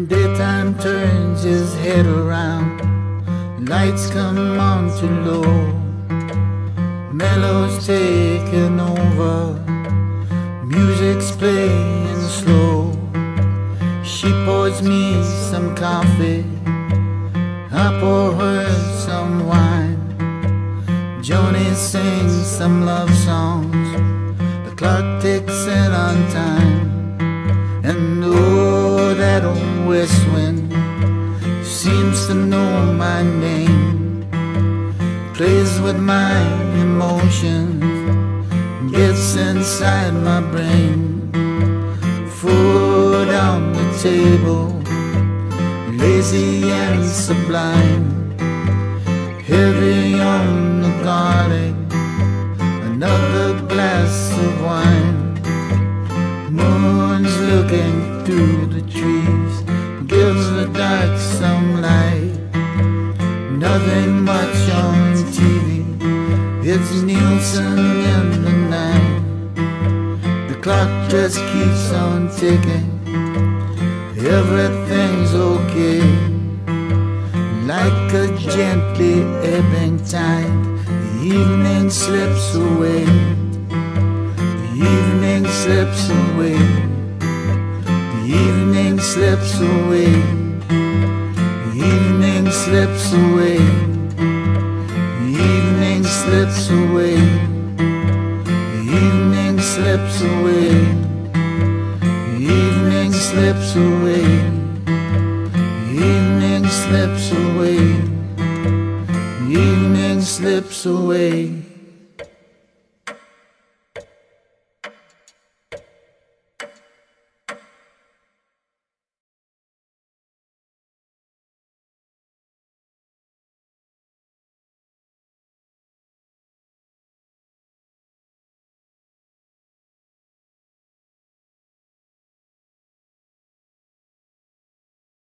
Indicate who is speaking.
Speaker 1: Daytime turns his head around, lights come on too low, mellow's taking over, music's playing slow. She pours me some coffee, I pour her some wine. Joni sings some love songs, the clock ticks in on time. And oh, that old west wind seems to know my name, plays with my emotions, gets inside my brain. Food on the table, lazy and sublime, heavy on the garlic, another glass of wine. Moon's looking through the trees, gives the dark some light. Nothing much on TV, it's Nielsen in the night. The clock just keeps on ticking, everything's okay. Like a gently ebbing tide, the evening slips away. The evening slips away. The evening slips away. The evening slips away. The evening slips away. The evening slips away. The evening slips away. The evening slips away. The evening slips away.